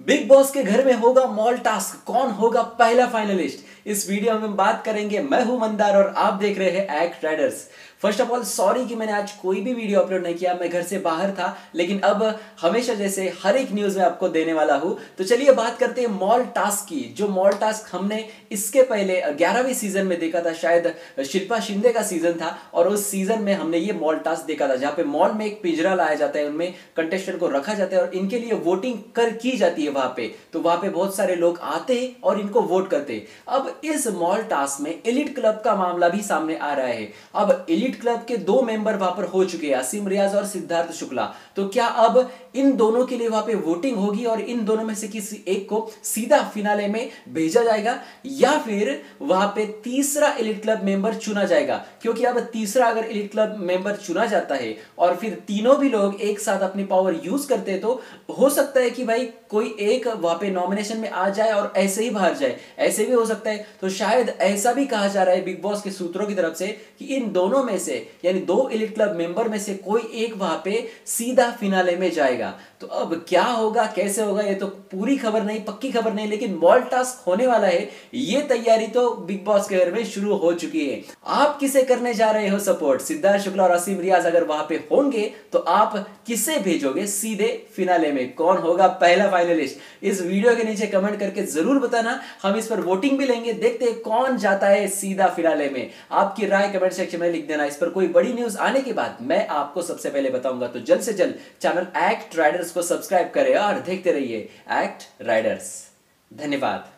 Big boss के घर में होगा मॉल टास्क, कौन होगा पहला फाइनलिस्ट। इस वीडियो में हम बात करेंगे। मैं हूं मंदार और आप देख रहे हैं act riders. First of all sorry कि मैंने आज कोई भी वीडियो अपलोड नहीं किया, मैं घर से बाहर था, लेकिन अब हमेशा जैसे हर एक न्यूज में आपको देने वाला हूं। तो चलिए बात करते हैं मॉल टास्क की। जो मॉल टास्क हमने इसके पहले 11वीं सीजन में देखा था, शायद शिल्पा शिंदे का सीजन था, और उस सीजन में हमने ये मॉल टास्क देखा था, जहां पे मॉल में एक पिंजरा लाया जाता है, उनमें कंटेस्टेंट को रखा जाता है और इनके लिए वोटिंग की जाती है वहां पे। तो वहां पे बहुत सारे लोग आते हैं और इनको वोट करते हैं। अब इस मॉल टास्क में एलिट क्लब का मामला भी सामने आ रहा है। अब एलिट क्लब के 2 मेंबर वहां पर हो चुके हैं, असीम रियाज और सिद्धार्थ शुक्ला। तो क्या अब इन दोनों के लिए वहां पे वोटिंग होगी और इन दोनों में से किसी एक को सीधा फिनाले में भेजा जाएगा, या फिर वहां पे तीसरा एलिट क्लब मेंबर चुना जाएगा? क्योंकि अब तीसरा अगर एलिट क्लब मेंबर चुना जाता है और फिर तीनों भी लोग एक साथ अपनी पावर यूज करते हैं, तो हो सकता है कि भाई कोई एक वहां पे नॉमिनेशन में आ जाए और ऐसे ही बाहर जाए, ऐसे भी हो सकता है। तो शायद ऐसा भी कहा जा रहा है बिग बॉस के सूत्रों की तरफ से कि इन दोनों में से, यानी 2 एलिट क्लब मेंबर में से कोई एक वहां पे सीधा फिनाले में जाएगा। तो अब क्या होगा, कैसे होगा, ये तो पूरी खबर नहीं, पक्की खबर नहीं, लेकिन मॉल टास्क होने वाला है। ये तैयारी तो बिग बॉस के घर में शुरू हो चुकी है। आप किसे करने जा रहे हो सपोर्ट? सिद्धार्थ शुक्ला और असीम रियाज अगर वहां पे होंगे तो आप किसे भेजोगे सीधे फिनाले में? कौन होगा पहला फाइनलिस्ट? इस वीडियो के नीचे कमेंट करके जरूर बताना, हम इस पर वोटिंग भी लेंगे, देखते हैं कौन जाता है सीधा फिनाले में। आपकी राय कमेंट सेक्शन में लिख देना। इस पर कोई बड़ी न्यूज आने के बाद मैं आपको सबसे पहले बताऊंगा। तो जल्द से जल्द चैनल एक्ट राइडर्स को सब्सक्राइब करें और देखते रहिए एक्ट राइडर्स। धन्यवाद।